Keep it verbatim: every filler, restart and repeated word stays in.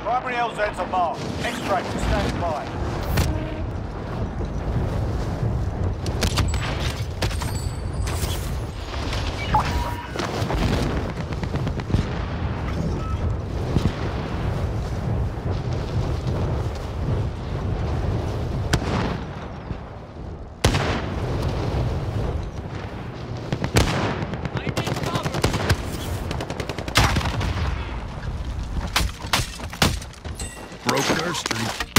Primary L Zs are marked. Extract is standing by. Broke our streak.